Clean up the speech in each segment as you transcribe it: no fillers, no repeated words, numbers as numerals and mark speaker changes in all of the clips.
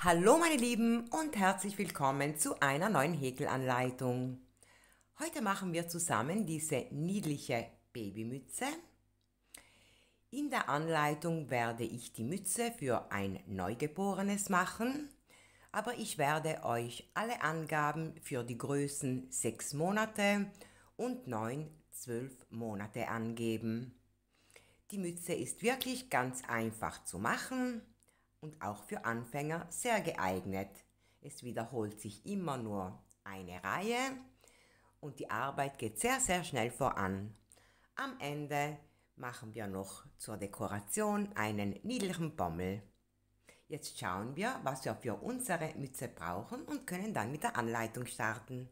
Speaker 1: Hallo meine Lieben und herzlich willkommen zu einer neuen Häkelanleitung. Heute machen wir zusammen diese niedliche Babymütze. In der Anleitung werde ich die Mütze für ein Neugeborenes machen, aber ich werde euch alle Angaben für die Größen 6 Monate und 9, 12 Monate angeben. Die Mütze ist wirklich ganz einfach zu machen und auch für Anfänger sehr geeignet. Es wiederholt sich immer nur eine Reihe und die Arbeit geht sehr, sehr schnell voran. Am Ende machen wir noch zur Dekoration einen niedlichen Bommel. Jetzt schauen wir, was wir für unsere Mütze brauchen und können dann mit der Anleitung starten.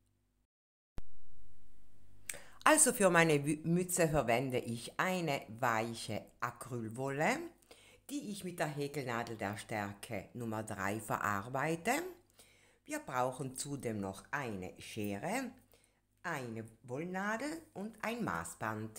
Speaker 1: Also für meine Mütze verwende ich eine weiche Acrylwolle, die ich mit der Häkelnadel der Stärke Nummer 3 verarbeite. Wir brauchen zudem noch eine Schere, eine Wollnadel und ein Maßband.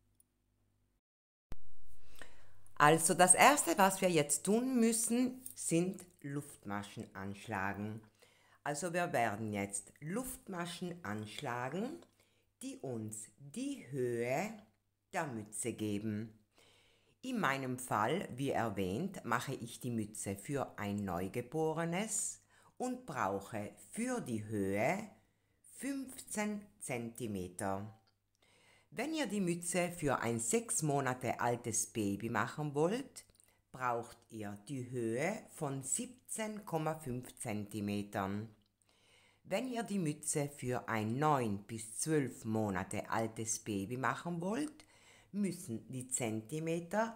Speaker 1: Also das erste, was wir jetzt tun müssen, sind Luftmaschen anschlagen. Also wir werden jetzt Luftmaschen anschlagen, die uns die Höhe der Mütze geben. In meinem Fall, wie erwähnt, mache ich die Mütze für ein Neugeborenes und brauche für die Höhe 15 cm. Wenn ihr die Mütze für ein 6 Monate altes Baby machen wollt, braucht ihr die Höhe von 17,5 cm. Wenn ihr die Mütze für ein 9 bis 12 Monate altes Baby machen wollt, müssen die Zentimeter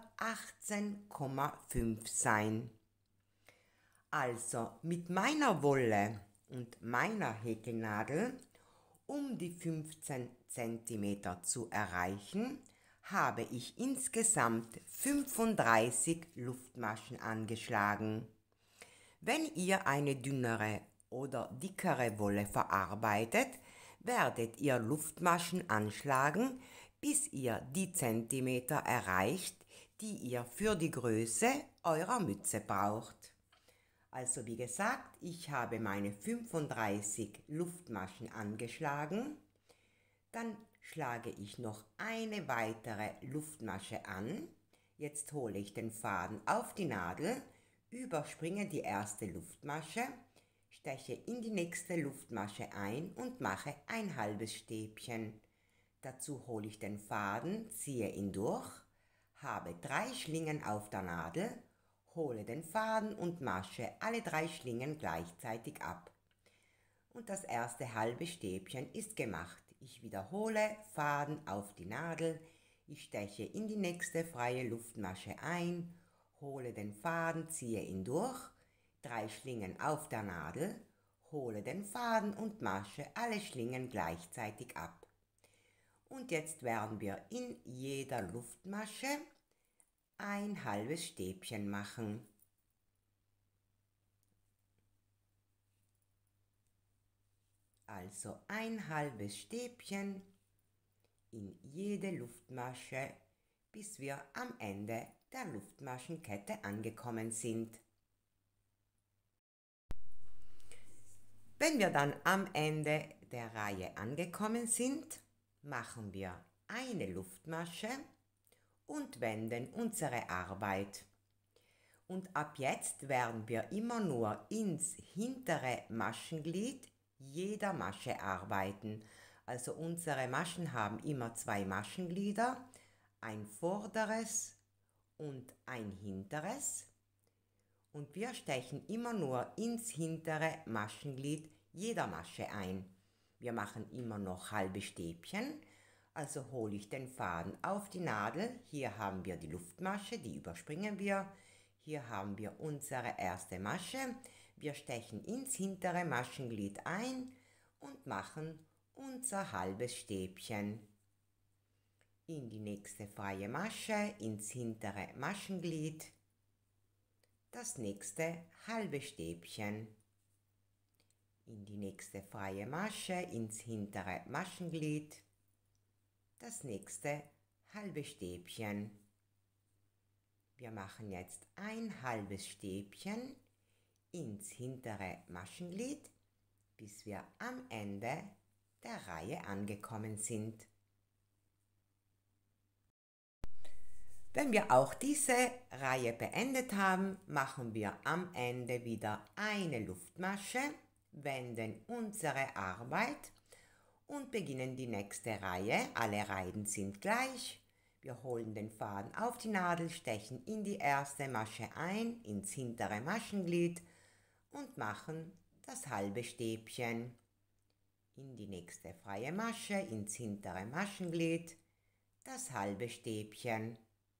Speaker 1: 18,5 sein. Also mit meiner Wolle und meiner Häkelnadel, um die 15 cm zu erreichen, habe ich insgesamt 35 Luftmaschen angeschlagen. Wenn ihr eine dünnere oder dickere Wolle verarbeitet, werdet ihr Luftmaschen anschlagen, bis ihr die Zentimeter erreicht, die ihr für die Größe eurer Mütze braucht. Also wie gesagt, ich habe meine 35 Luftmaschen angeschlagen. Dann schlage ich noch eine weitere Luftmasche an. Jetzt hole ich den Faden auf die Nadel, überspringe die erste Luftmasche, steche in die nächste Luftmasche ein und mache ein halbes Stäbchen. Dazu hole ich den Faden, ziehe ihn durch, habe 3 Schlingen auf der Nadel, hole den Faden und masche alle 3 Schlingen gleichzeitig ab. Und das erste halbe Stäbchen ist gemacht. Ich wiederhole, Faden auf die Nadel, ich steche in die nächste freie Luftmasche ein, hole den Faden, ziehe ihn durch, 3 Schlingen auf der Nadel, hole den Faden und masche alle Schlingen gleichzeitig ab. Und jetzt werden wir in jeder Luftmasche ein halbes Stäbchen machen. Also ein halbes Stäbchen in jede Luftmasche, bis wir am Ende der Luftmaschenkette angekommen sind. Wenn wir dann am Ende der Reihe angekommen sind, machen wir eine Luftmasche und wenden unsere Arbeit. Und ab jetzt werden wir immer nur ins hintere Maschenglied jeder Masche arbeiten. Also unsere Maschen haben immer 2 Maschenglieder, ein vorderes und ein hinteres. Und wir stechen immer nur ins hintere Maschenglied jeder Masche ein. Wir machen immer noch halbe Stäbchen, also hole ich den Faden auf die Nadel. Hier haben wir die Luftmasche, die überspringen wir. Hier haben wir unsere erste Masche. Wir stechen ins hintere Maschenglied ein und machen unser halbes Stäbchen. In die nächste freie Masche, ins hintere Maschenglied. Das nächste halbe Stäbchen. In die nächste freie Masche, ins hintere Maschenglied. Das nächste halbe Stäbchen. Wir machen jetzt ein halbes Stäbchen ins hintere Maschenglied, bis wir am Ende der Reihe angekommen sind. Wenn wir auch diese Reihe beendet haben, machen wir am Ende wieder eine Luftmasche, wenden unsere Arbeit und beginnen die nächste Reihe. Alle Reihen sind gleich. Wir holen den Faden auf die Nadel, stechen in die erste Masche ein, ins hintere Maschenglied und machen das halbe Stäbchen. In die nächste freie Masche, ins hintere Maschenglied, das halbe Stäbchen.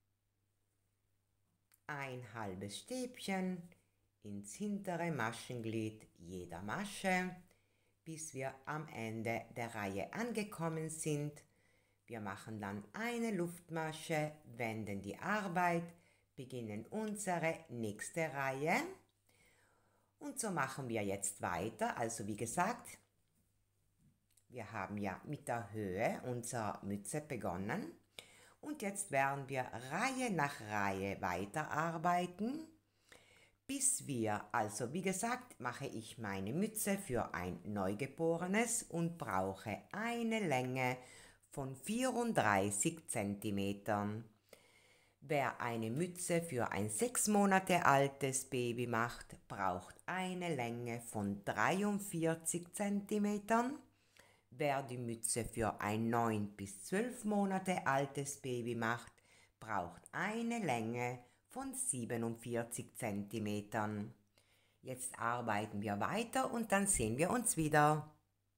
Speaker 1: Ein halbes Stäbchen ins hintere Maschenglied jeder Masche, bis wir am Ende der Reihe angekommen sind. Wir machen dann eine Luftmasche, wenden die Arbeit, beginnen unsere nächste Reihe und so machen wir jetzt weiter. Also wie gesagt, wir haben ja mit der Höhe unserer Mütze begonnen. Und jetzt werden wir Reihe nach Reihe weiterarbeiten, bis wir, also wie gesagt, mache ich meine Mütze für ein Neugeborenes und brauche eine Länge von 34 cm. Wer eine Mütze für ein 6 Monate altes Baby macht, braucht eine Länge von 43 cm. Wer die Mütze für ein 9 bis 12 Monate altes Baby macht, braucht eine Länge von 47 cm. Jetzt arbeiten wir weiter und dann sehen wir uns wieder.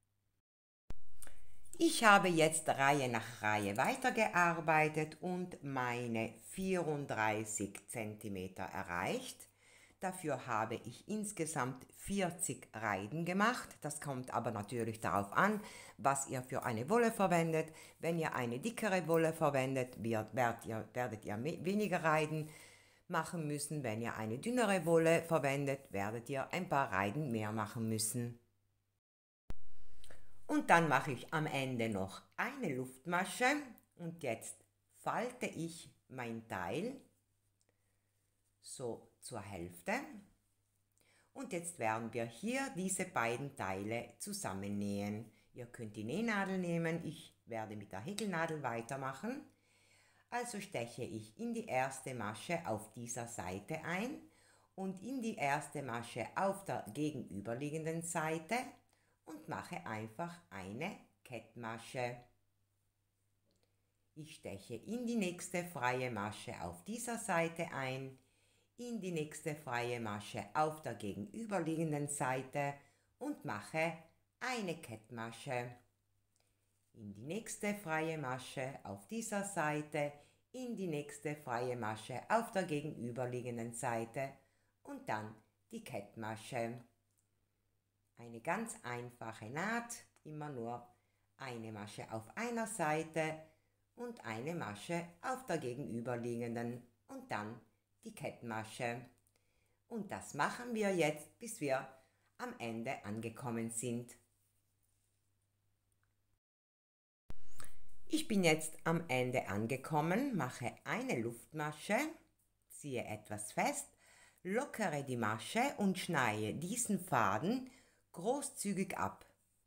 Speaker 1: Ich habe jetzt Reihe nach Reihe weitergearbeitet und meine 34 cm erreicht. Dafür habe ich insgesamt 40 Reihen gemacht. Das kommt aber natürlich darauf an, was ihr für eine Wolle verwendet. Wenn ihr eine dickere Wolle verwendet, werdet ihr weniger Reihen machen müssen. Wenn ihr eine dünnere Wolle verwendet, werdet ihr ein paar Reihen mehr machen müssen. Und dann mache ich am Ende noch eine Luftmasche und jetzt falte ich mein Teil so zur Hälfte und jetzt werden wir hier diese beiden Teile zusammennähen. Ihr könnt die Nähnadel nehmen, ich werde mit der Häkelnadel weitermachen. Also steche ich in die erste Masche auf dieser Seite ein und in die erste Masche auf der gegenüberliegenden Seite und mache einfach eine Kettmasche. Ich steche in die nächste freie Masche auf dieser Seite ein, in die nächste freie Masche auf der gegenüberliegenden Seite und mache eine Kettmasche. In die nächste freie Masche auf dieser Seite, in die nächste freie Masche auf der gegenüberliegenden Seite und dann die Kettmasche. Eine ganz einfache Naht, immer nur eine Masche auf einer Seite und eine Masche auf der gegenüberliegenden und dann die Kettmasche. Und das machen wir jetzt, bis wir am Ende angekommen sind. Ich bin jetzt am Ende angekommen, mache eine Luftmasche, ziehe etwas fest, lockere die Masche und schneide diesen Faden großzügig ab.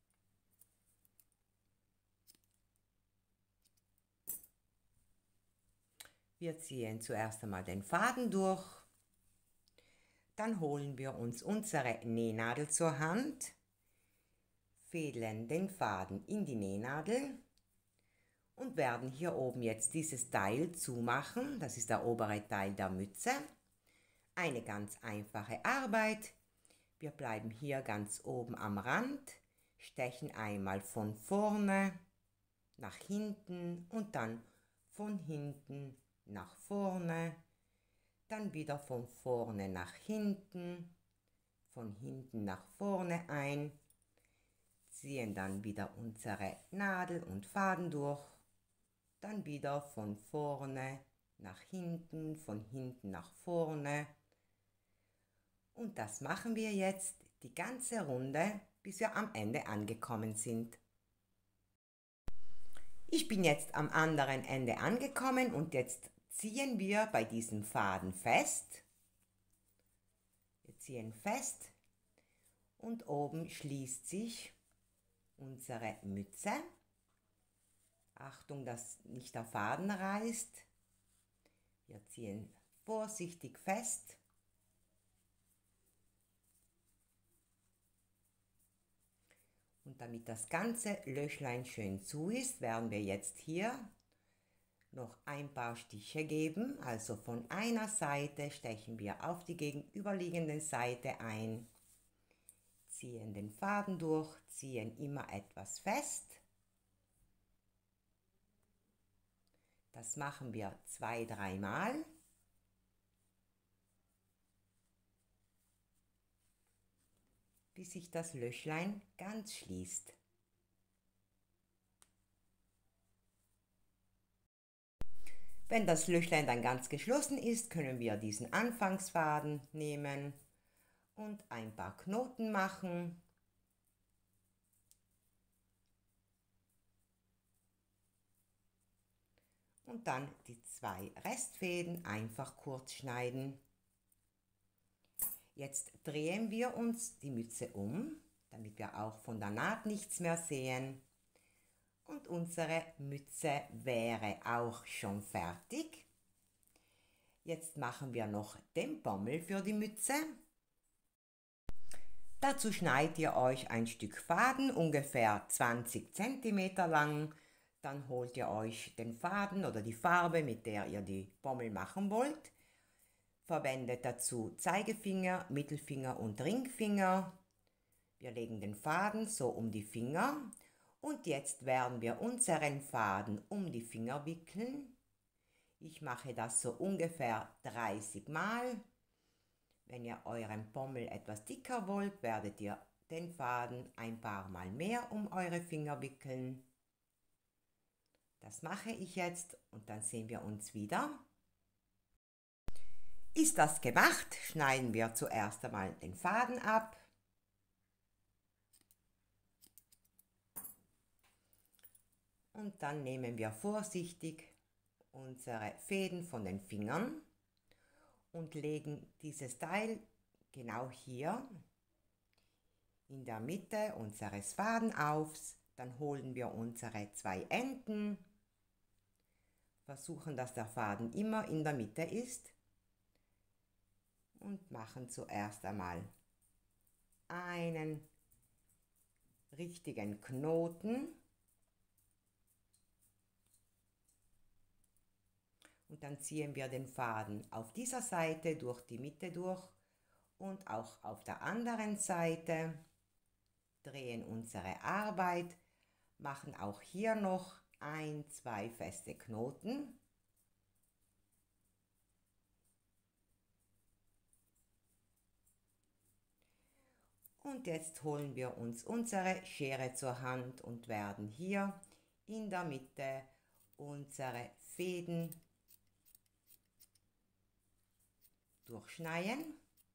Speaker 1: Wir ziehen zuerst einmal den Faden durch, dann holen wir uns unsere Nähnadel zur Hand, fädeln den Faden in die Nähnadel und werden hier oben jetzt dieses Teil zumachen, das ist der obere Teil der Mütze. Eine ganz einfache Arbeit. Wir bleiben hier ganz oben am Rand, stechen einmal von vorne nach hinten und dann von hinten nach vorne, dann wieder von vorne nach hinten, von hinten nach vorne ein, ziehen dann wieder unsere Nadel und Faden durch, dann wieder von vorne nach hinten, von hinten nach vorne. Und das machen wir jetzt die ganze Runde, bis wir am Ende angekommen sind. Ich bin jetzt am anderen Ende angekommen und jetzt ziehen wir bei diesem Faden fest. Wir ziehen fest und oben schließt sich unsere Mütze. Achtung, dass nicht der Faden reißt. Wir ziehen vorsichtig fest. Und damit das ganze Löchlein schön zu ist, werden wir jetzt hier noch ein paar Stiche geben. Also von einer Seite stechen wir auf die gegenüberliegende Seite ein, ziehen den Faden durch, ziehen immer etwas fest. Das machen wir 2-3 Mal. Bis sich das Löchlein ganz schließt. Wenn das Löchlein dann ganz geschlossen ist, können wir diesen Anfangsfaden nehmen und ein paar Knoten machen. Und dann die 2 Restfäden einfach kurz schneiden. Jetzt drehen wir uns die Mütze um, damit wir auch von der Naht nichts mehr sehen. Und unsere Mütze wäre auch schon fertig. Jetzt machen wir noch den Pommel für die Mütze. Dazu schneidet ihr euch ein Stück Faden, ungefähr 20 cm lang. Dann holt ihr euch den Faden oder die Farbe, mit der ihr die Pommel machen wollt. Verwendet dazu Zeigefinger, Mittelfinger und Ringfinger. Wir legen den Faden so um die Finger und jetzt werden wir unseren Faden um die Finger wickeln. Ich mache das so ungefähr 30 Mal. Wenn ihr euren Pommel etwas dicker wollt, werdet ihr den Faden ein paar Mal mehr um eure Finger wickeln. Das mache ich jetzt und dann sehen wir uns wieder. Ist das gemacht, schneiden wir zuerst einmal den Faden ab. Und dann nehmen wir vorsichtig unsere Fäden von den Fingern und legen dieses Teil genau hier in der Mitte unseres Faden auf. Dann holen wir unsere 2 Enden, versuchen, dass der Faden immer in der Mitte ist. Und machen zuerst einmal einen richtigen Knoten und dann ziehen wir den Faden auf dieser Seite durch die Mitte durch und auch auf der anderen Seite, drehen unsere Arbeit, machen auch hier noch 1-2 feste Knoten. Und jetzt holen wir uns unsere Schere zur Hand und werden hier in der Mitte unsere Fäden durchschneiden.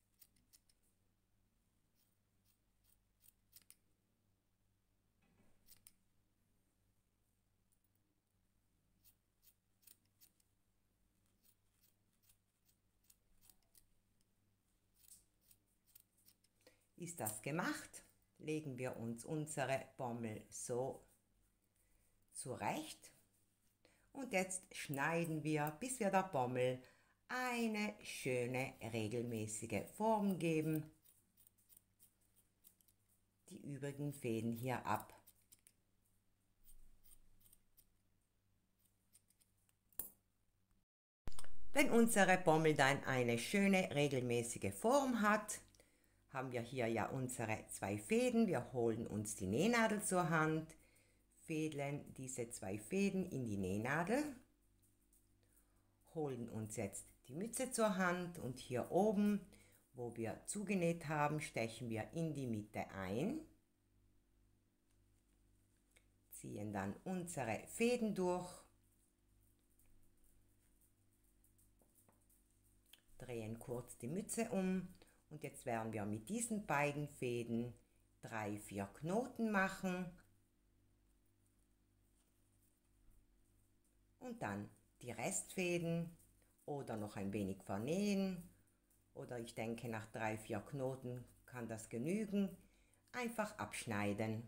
Speaker 1: Ist das gemacht, legen wir uns unsere Pommel so zurecht und jetzt schneiden wir, bis wir der Pommel eine schöne regelmäßige Form geben. Die übrigen Fäden hier ab. Wenn unsere Pommel dann eine schöne regelmäßige Form hat, haben wir hier ja unsere 2 Fäden. Wir holen uns die Nähnadel zur Hand, fädeln diese 2 Fäden in die Nähnadel, holen uns jetzt die Mütze zur Hand und hier oben, wo wir zugenäht haben, stechen wir in die Mitte ein, ziehen dann unsere Fäden durch, drehen kurz die Mütze um. Und jetzt werden wir mit diesen beiden Fäden 3-4 Knoten machen und dann die Restfäden oder noch ein wenig vernähen oder ich denke nach 3-4 Knoten kann das genügen. Einfach abschneiden.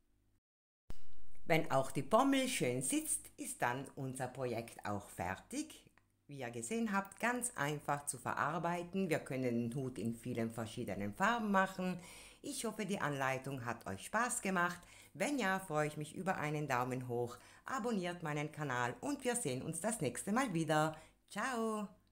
Speaker 1: Wenn auch die Pommel schön sitzt, ist dann unser Projekt auch fertig. Wie ihr gesehen habt, ganz einfach zu verarbeiten. Wir können den Hut in vielen verschiedenen Farben machen. Ich hoffe, die Anleitung hat euch Spaß gemacht. Wenn ja, freue ich mich über einen Daumen hoch. Abonniert meinen Kanal und wir sehen uns das nächste Mal wieder. Ciao!